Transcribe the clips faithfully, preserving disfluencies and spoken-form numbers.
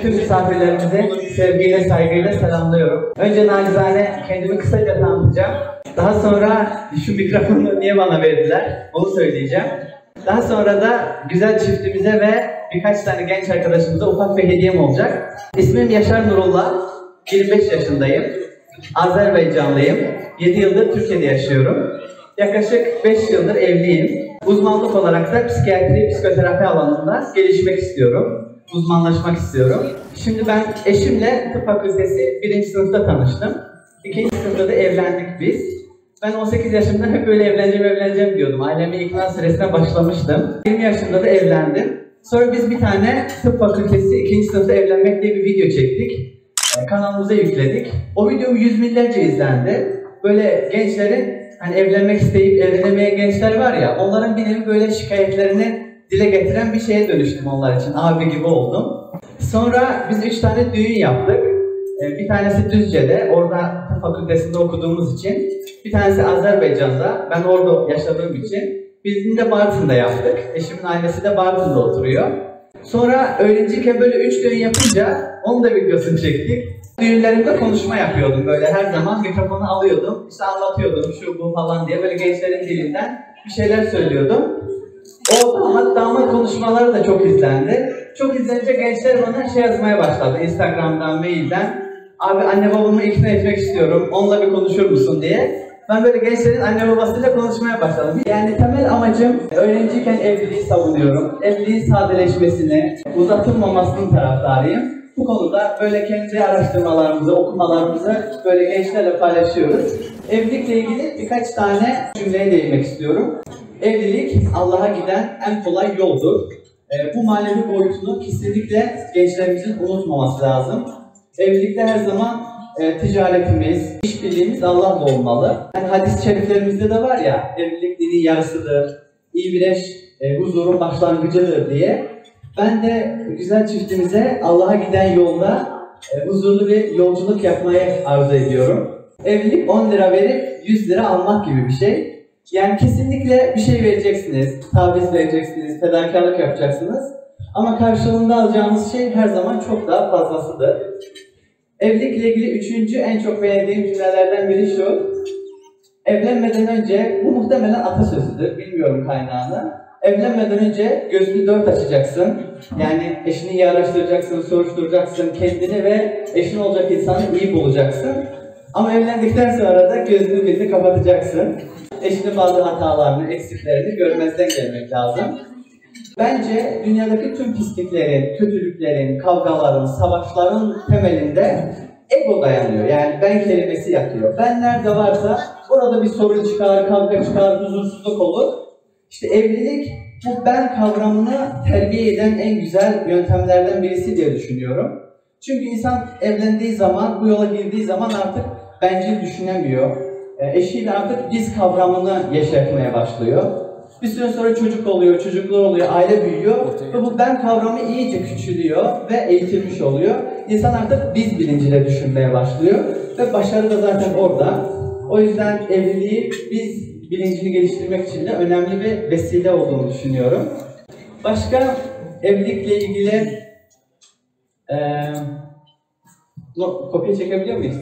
Tüm misafirlerimizi sevgiyle, saygıyla selamlıyorum. Önce nacizane kendimi kısaca tanıtacağım. Daha sonra şu mikrofonu niye bana verdiler onu söyleyeceğim. Daha sonra da güzel çiftimize ve birkaç tane genç arkadaşımıza ufak bir hediyem olacak. İsmim Yaşar Nurullah, yirmi beş yaşındayım. Azerbaycanlıyım. yedi yıldır Türkiye'de yaşıyorum. Yaklaşık beş yıldır evliyim. Uzmanlık olarak da psikiyatri, psikoterapi alanında gelişmek istiyorum. Uzmanlaşmak istiyorum. Şimdi ben eşimle tıp fakültesi birinci sınıfta tanıştım. ikinci sınıfta da evlendik biz. Ben on sekiz yaşımda hep böyle evleneceğim evleneceğim diyordum. Ailemi ikna süresine başlamıştım. yirmi yaşımda da evlendim. Sonra biz bir tane tıp fakültesi ikinci sınıfta evlenmek diye bir video çektik. Kanalımıza yükledik. O video yüz binlerce izlendi. Böyle gençlerin hani evlenmek isteyip evlenemeyen gençler var ya, onların bir nevi böyle şikayetlerini dile getiren bir şeye dönüştüm onlar için. Abi gibi oldum. Sonra biz üç tane düğün yaptık. Bir tanesi Düzce'de, orada tıp fakültesinde okuduğumuz için. Bir tanesi Azerbaycan'da, ben orada yaşadığım için. Biz de Bartın'da yaptık. Eşimin ailesi de Bartın'da oturuyor. Sonra öğrenciyken böyle üç düğün yapınca onun da videosunu çektik. Düğünlerimde konuşma yapıyordum böyle, her zaman mikrofonu alıyordum. İşte anlatıyordum şu bu falan diye, böyle gençlerin dilinden bir şeyler söylüyordum. O damat damat konuşmaları da çok izlendi. Çok izlenince gençler bana şey yazmaya başladı Instagram'dan, mailden. Abi anne babamı ikna etmek istiyorum, onunla bir konuşur musun diye. Ben böyle gençlerin anne babasıyla konuşmaya başladım. Yani temel amacım, öğrenciyken evliliği savunuyorum. Evliliğin sadeleşmesini, uzatılmamasının taraftarıyım. Bu konuda böyle kendi araştırmalarımızı, okumalarımızı böyle gençlerle paylaşıyoruz. Evlilikle ilgili birkaç tane cümleye değinmek istiyorum. Evlilik Allah'a giden en kolay yoldur. E, bu manevi boyutunu kesinlikle gençlerimizin unutmaması lazım. Evlilikte her zaman e, ticaretimiz, işbirliğimiz Allah'la olmalı. Yani hadis-i şeriflerimizde de var ya, evlilik dinin yarısıdır, iyi bir eş e, huzurun başlangıcıdır diye. Ben de güzel çiftimize Allah'a giden yolda e, huzurlu bir yolculuk yapmayı arzu ediyorum. Evlilik on lira verip yüz lira almak gibi bir şey. Yani kesinlikle bir şey vereceksiniz, taviz vereceksiniz, fedakarlık yapacaksınız. Ama karşılığında alacağınız şey her zaman çok daha fazlasıdır. Evlilikle ilgili üçüncü en çok beğendiğim cümlelerden biri şu. Evlenmeden önce, bu muhtemelen atasözüdür, bilmiyorum kaynağını. Evlenmeden önce gözünü dört açacaksın. Yani eşini iyi araştıracaksın, soruşturacaksın, kendini ve eşin olacak insanı iyi bulacaksın. Ama evlendikten sonra da gözünü birini kapatacaksın. Eşinin bazı hatalarını, eksiklerini görmezden gelmek lazım. Bence dünyadaki tüm pisliklerin, kötülüklerin, kavgaların, savaşların temelinde ego dayanıyor. Yani ben kelimesi yatıyor. Ben nerede varsa orada bir sorun çıkar, kavga çıkar, huzursuzluk olur. İşte evlilik bu ben kavramını terbiye eden en güzel yöntemlerden birisi diye düşünüyorum. Çünkü insan evlendiği zaman, bu yola girdiği zaman artık bencil düşünemiyor. Eşiyle artık biz kavramını yaşatmaya başlıyor. Bir süre sonra çocuk oluyor, çocuklar oluyor, aile büyüyor ve bu ben kavramı iyice küçülüyor ve eğitilmiş oluyor. İnsan artık biz bilinciyle düşünmeye başlıyor ve başarı da zaten orada. O yüzden evliliği biz bilincini geliştirmek için de önemli bir vesile olduğunu düşünüyorum. Başka evlilikle ilgili ee, no, kopya çekebiliyor muyuz?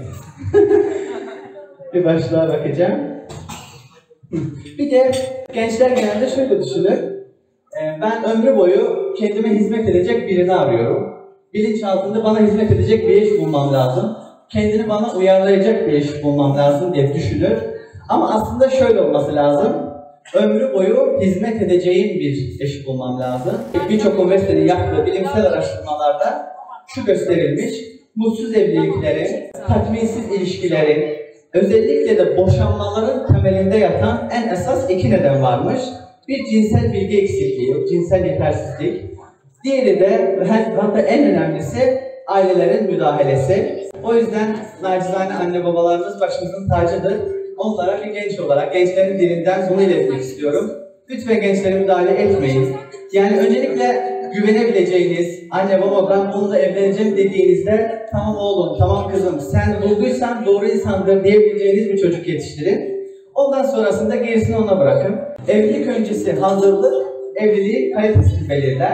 Bir başlığa bakacağım. Bir de gençler genelde şöyle düşünür. Ben ömrü boyu kendime hizmet edecek birini arıyorum. Bilinçaltında bana hizmet edecek bir eş bulmam lazım. Kendini bana uyarlayacak bir eş bulmam lazım diye düşünür. Ama aslında şöyle olması lazım. Ömrü boyu hizmet edeceğim bir eş bulmam lazım. Birçok üniversitenin yaptığı bilimsel araştırmalarda şu gösterilmiş. Mutsuz evliliklerin, tatminsiz ilişkilerin, özellikle de boşanmaların temelinde yatan en esas iki neden varmış. Bir cinsel bilgi eksikliği, cinsel yetersizlik. Diğeri de hatta en önemlisi ailelerin müdahalesi. O yüzden nacizane anne babalarımız başımızın tacıdır. Onlara bir genç olarak gençlerin dilinden bunu iletmek istiyorum. Lütfen gençlere müdahale etmeyin. Yani öncelikle güvenebileceğiniz, anne baba ben bununla evleneceğim dediğinizde tamam oğlum, tamam kızım sen bulduysan doğru insandır diyebileceğiniz bir çocuk yetiştirin. Ondan sonrasında gerisini ona bırakın. Evlilik öncesi hazırlık, evliliği kalitesini belirler.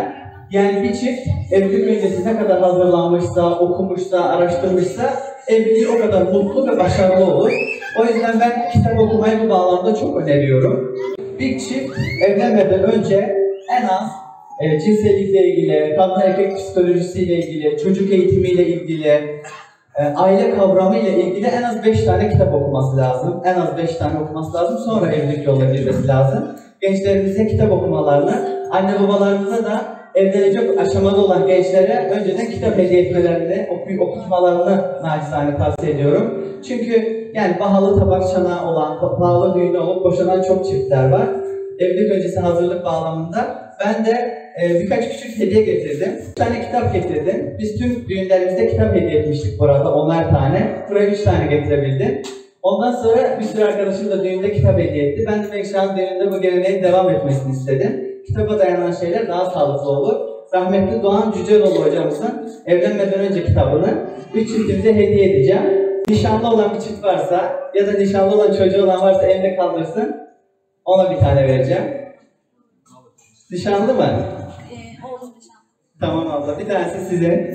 Yani bir çift evlilik öncesi ne kadar hazırlanmışsa, okumuşsa, araştırmışsa evliliği o kadar mutlu ve başarılı olur. O yüzden ben kitap okumayı bu bağlamda çok öneriyorum. Bir çift evlenmeden önce en az e, cinsellikle ilgili, kadın erkek psikolojisiyle ilgili, çocuk eğitimiyle ilgili, e, aile kavramı ile ilgili en az beş tane kitap okuması lazım. En az beş tane okuması lazım. Sonra evlilik yoluna girmesi lazım. Gençlerimize kitap okumalarını, anne babalarımıza da evlenecek aşamada olan gençlere önceden kitap hediye etmelerini, okuyup okutmalarını nacizane tavsiye ediyorum. Çünkü yani pahalı tabak çanağı olan, pahalı düğünü olup boşanan çok çiftler var. Evlilik öncesi hazırlık bağlamında ben de e, birkaç küçük hediye getirdim. Bir tane kitap getirdim. Biz tüm düğünlerimizde kitap hediye etmiştik burada, onlar tane. Buraya üç tane getirebildim. Ondan sonra bir sürü arkadaşım da düğünde kitap hediye etti. Ben de Mekşah'ın düğününde bu geleneğin devam etmesini istedim. Kitaba dayanan şeyler daha sağlıklı olur. Rahmetli Doğan Cüceloğlu hocamızın evlenmeden önce kitabını üç çiftimize hediye edeceğim. Nişanlı olan bir çift varsa ya da nişanlı olan çocuğu olan varsa elinde kaldırsın. Ona bir tane vereceğim. Nişanlı mı? Ee, oğlum nişanlı. Tamam abla. Bir tanesi size.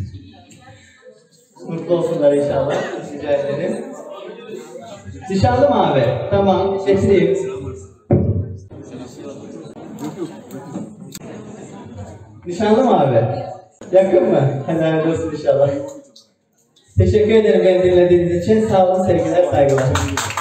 Mutlu olsunlar inşallah. Teşekkür ederim. Nişanlı mı abi? Tamam. Getireyim. Nişanlı mı abi? Yakın mı? Helal olsun inşallah. Teşekkür ederim beni dinlediğiniz için. Sağ olun, sevgiler, saygılar.